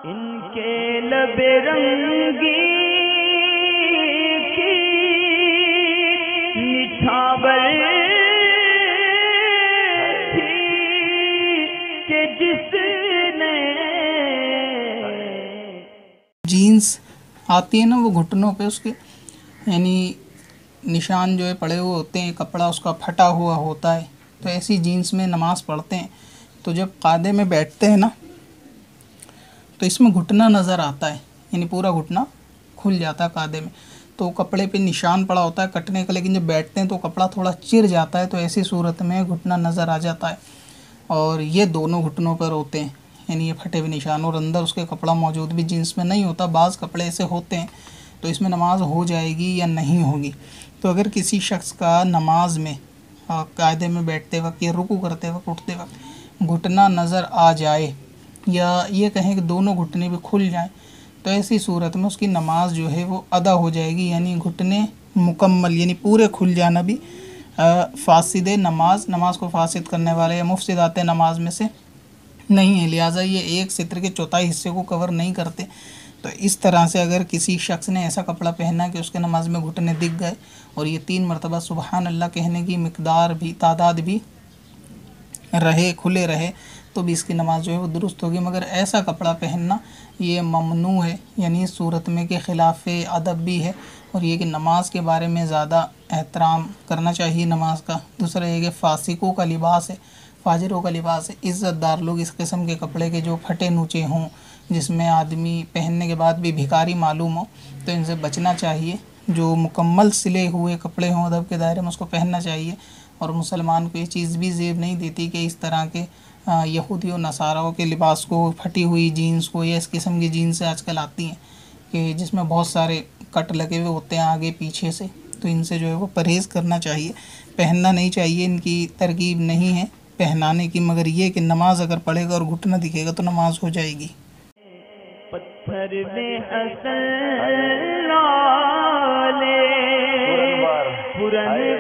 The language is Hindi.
इनके लबे रंगी की निछावर थी कि जिसने जीन्स आती है ना, वो घुटनों पे उसके यानी निशान जो है पड़े हुए होते हैं, कपड़ा उसका फटा हुआ होता है। तो ऐसी जीन्स में नमाज़ पढ़ते हैं तो जब कायदे में बैठते हैं ना, तो इसमें घुटना नज़र आता है, यानी पूरा घुटना खुल जाता है कायदे में। तो कपड़े पे निशान पड़ा होता है कटने का, लेकिन जब बैठते हैं तो कपड़ा थोड़ा चिर जाता है, तो ऐसी सूरत में घुटना नज़र आ जाता है। और ये दोनों घुटनों पर होते हैं, यानी ये फटे हुए निशान, और अंदर उसके कपड़ा मौजूद भी जीन्स में नहीं होता। बाज़ कपड़े ऐसे होते हैं, तो इसमें नमाज हो जाएगी या नहीं होगी। तो अगर किसी शख्स का नमाज में कायदे में बैठते वक्त या रुकू करते वक्त उठते वक्त घुटना नज़र आ जाए, या ये कहें कि दोनों घुटने भी खुल जाएं, तो ऐसी सूरत में उसकी नमाज जो है वो अदा हो जाएगी। यानी घुटने मुकम्मल यानी पूरे खुल जाना भी फासिद नमाज को फासिद करने वाले या मुफसिदात नमाज में से नहीं है। लिहाजा ये एक सित्र के चौथाई हिस्से को कवर नहीं करते। तो इस तरह से अगर किसी शख्स ने ऐसा कपड़ा पहना कि उसके नमाज में घुटने दिख गए और ये 3 मरतबा सुबहान अल्लाह कहने की मिकदार भी, तादाद भी रहे, खुले रहे, तो भी इसकी नमाज जो है वो दुरुस्त होगी। मगर ऐसा कपड़ा पहनना ये ममनू है, यानी इस सूरत में के ख़िलाफ़ अदब भी है। और ये कि नमाज के बारे में ज़्यादा एहतराम करना चाहिए नमाज का। दूसरा ये कि फासिकों का लिबास है, फाजिरों का लिबास है। इज़्ज़तदार लोग इस किस्म के कपड़े के जो फटे नूचे हों, जिसमें आदमी पहनने के बाद भी भिखारी मालूम हो, तो इनसे बचना चाहिए। जो मुकम्मल सिले हुए कपड़े हों अदब के दायरे में, उसको पहनना चाहिए। और मुसलमान को ये चीज़ भी ज़ेब नहीं देती कि इस तरह के यहूदी और नसाराओं के लिबास को, फटी हुई जीन्स को, या इस किस्म की जीन्स आजकल आती हैं कि जिसमें बहुत सारे कट लगे हुए होते हैं आगे पीछे से, तो इनसे जो है वो परहेज़ करना चाहिए, पहनना नहीं चाहिए। इनकी तरकीब नहीं है पहनाने की, मगर ये कि नमाज अगर पढ़ेगा और घुटना दिखेगा तो नमाज हो जाएगी। पत्थर में हसन लाले पुरन